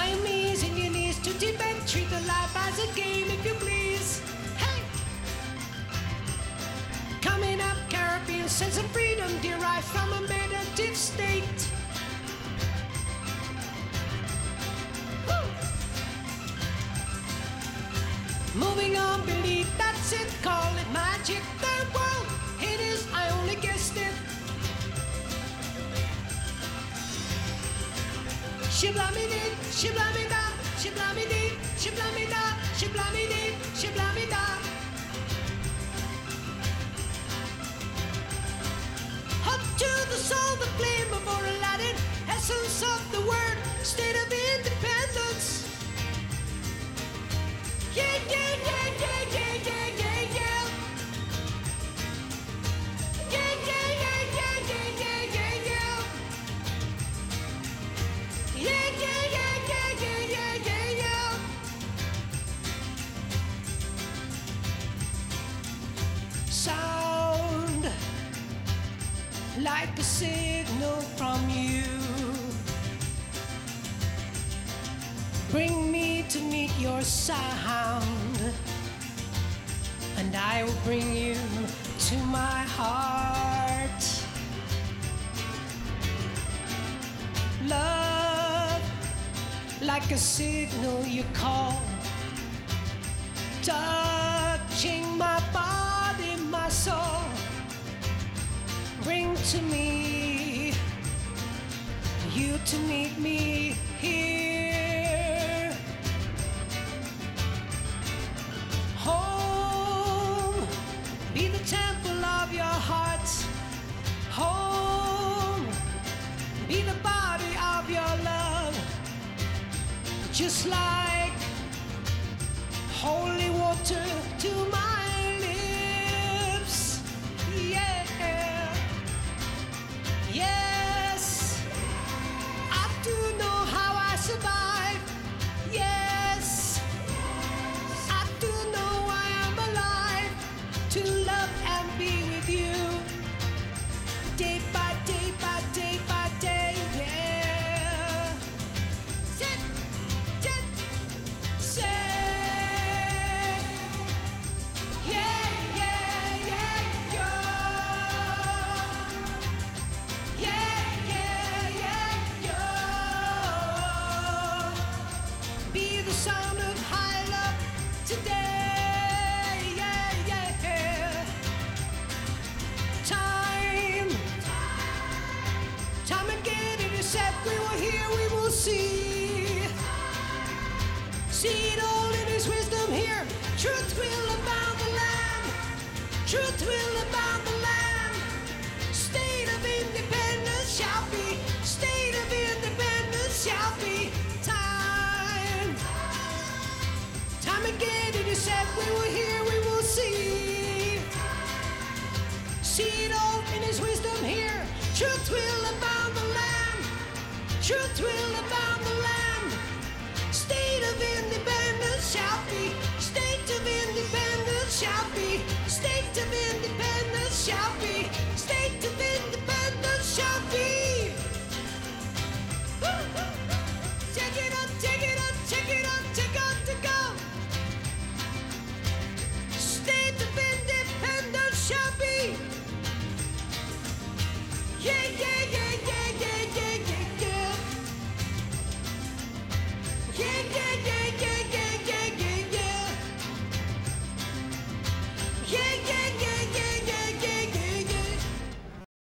Siamese and your knees to Tibet. Treat the life as a game if you please. Hey! Coming up, Caribbean sense of freedom derived from a meditative state. Woo! Moving on, believe that's it. Call it magic. Third world, it is. I only guessed it. Shiblamidee, shiblamida, shiblamidee, shiblamida, shiblamidee, shiblamida. Up to the soul, the flame of our Aladdin, essence of the word, state of independence. Yeah, yeah, yeah, yeah, yeah, yeah, yeah, yeah. Yeah, yeah, yeah, yeah, yeah, yeah, yeah, yeah. Yeah, yeah, yeah, yeah, yeah, yeah, yeah, yeah. Sound like a signal from you. Bring me to meet your sound, and I will bring you to my heart. Love, like a signal you call, touching my body, my soul. Bring to me you to meet me here. Home, be the temple of your heart. Home, be the body of your love. Just like holy water to my lips. Yeah. Yes, I do know how I survive. Yes, I do know I am alive to love and be with you. Day by day by day by day, yeah. Sit, say, yeah, yeah, yeah, yeah. Yeah, yeah, yeah, yeah. Be the sound of high love today. Yeah, yeah. Time again, and you said we were here, we will see. See it all in His wisdom here. Truth will abound the land. Truth will abound the land. State of independence shall be. State of independence shall be. Time again, and you said we were here, we will see. See it all in His wisdom here. Truth will abound the land. Truth will abound the land. State of independence shall be. State of independence shall be. State of independence.